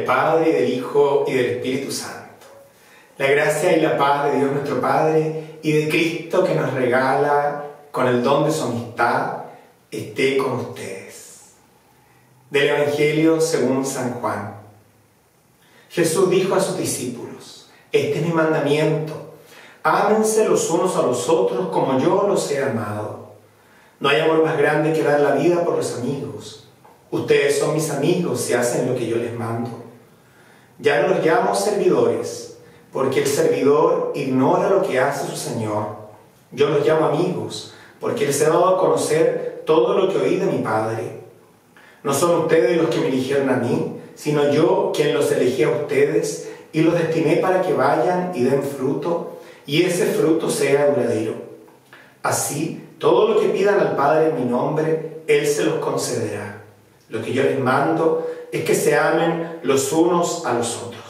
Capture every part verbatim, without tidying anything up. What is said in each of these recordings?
Padre, y del Hijo, y del Espíritu Santo. La gracia y la paz de Dios nuestro Padre y de Cristo que nos regala con el don de su amistad, esté con ustedes. Del Evangelio según San Juan. Jesús dijo a sus discípulos: este es mi mandamiento, ámense los unos a los otros como yo los he amado. No hay amor más grande que dar la vida por los amigos. Ustedes son mis amigos si hacen lo que yo les mando. Ya no los llamo servidores, porque el servidor ignora lo que hace su Señor. Yo los llamo amigos, porque les he dado a conocer todo lo que oí de mi Padre. No son ustedes los que me eligieron a mí, sino yo quien los elegí a ustedes y los destiné para que vayan y den fruto, y ese fruto sea duradero. Así, todo lo que pidan al Padre en mi nombre, Él se los concederá. Lo que yo les mando es que se amen los unos a los otros.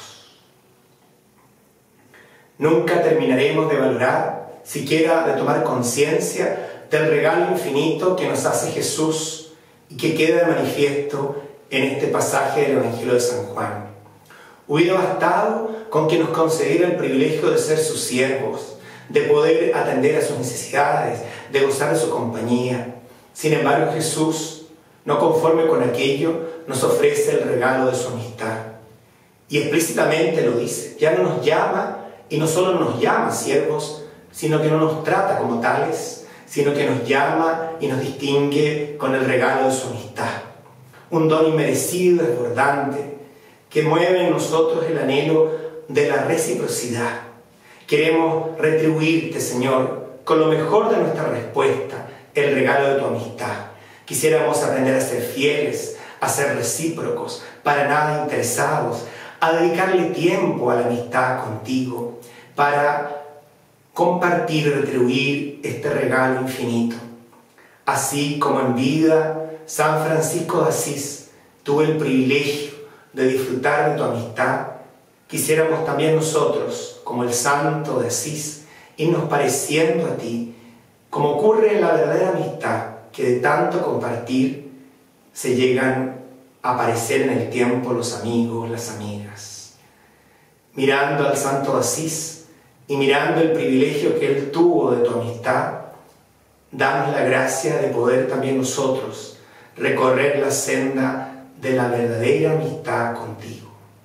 Nunca terminaremos de valorar, siquiera de tomar conciencia del regalo infinito que nos hace Jesús y que queda de manifiesto en este pasaje del Evangelio de San Juan. Hubiera bastado con que nos concediera el privilegio de ser sus siervos, de poder atender a sus necesidades, de gozar de su compañía. Sin embargo, Jesús, no conforme con aquello, nos ofrece el regalo de su amistad. Y explícitamente lo dice, ya no nos llama. Y no solo nos llama siervos, sino que no nos trata como tales, sino que nos llama y nos distingue con el regalo de su amistad. Un don inmerecido, desbordante, que mueve en nosotros el anhelo de la reciprocidad. Queremos retribuirte, Señor, con lo mejor de nuestra respuesta, el regalo de tu amistad. Quisiéramos aprender a ser fieles, a ser recíprocos, para nada interesados, a dedicarle tiempo a la amistad contigo, para compartir y retribuir este regalo infinito. Así como en vida, San Francisco de Asís tuvo el privilegio de disfrutar de tu amistad, quisiéramos también nosotros, como el santo de Asís, irnos pareciendo a ti, como ocurre en la verdadera amistad, que de tanto compartir se llegan a aparecer en el tiempo los amigos, las amigas. Mirando al santo de Asís y mirando el privilegio que él tuvo de tu amistad, danos la gracia de poder también nosotros recorrer la senda de la verdadera amistad contigo.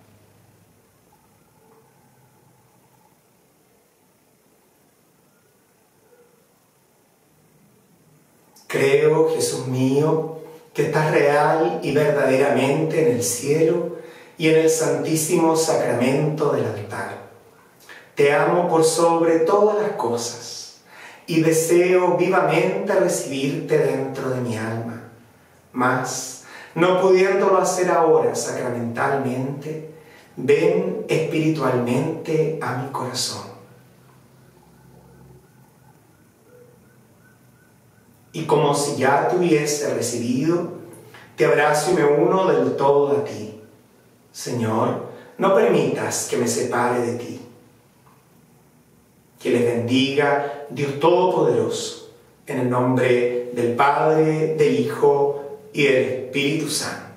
Creo, Jesús mío, que estás real y verdaderamente en el cielo y en el santísimo sacramento del altar. Te amo por sobre todas las cosas y deseo vivamente recibirte dentro de mi alma. Mas, no pudiéndolo hacer ahora sacramentalmente, ven espiritualmente a mi corazón. Y como si ya te hubiese recibido, te abrazo y me uno del todo a ti. Señor, no permitas que me separe de ti. Que les bendiga Dios Todopoderoso, en el nombre del Padre, del Hijo y del Espíritu Santo.